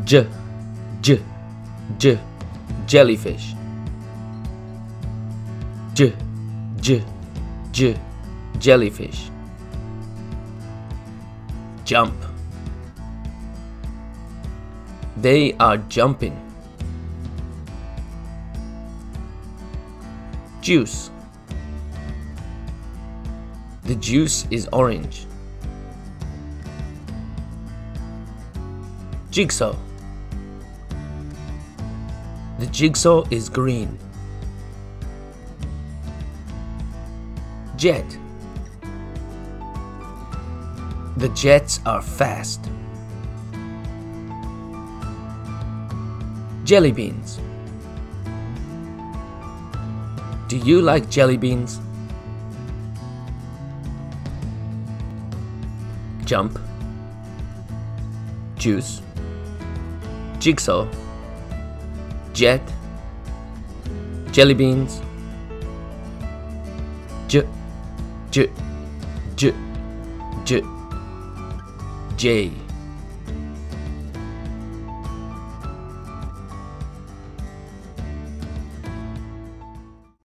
j j j jellyfish. j j j jellyfish. Jump. They are jumping. Juice. The juice is orange. Jigsaw. The jigsaw is green. Jet. The jets are fast. Jelly beans. Do you like jelly beans? Jump. Juice. Jigsaw. Jet. Jelly beans. J J J J J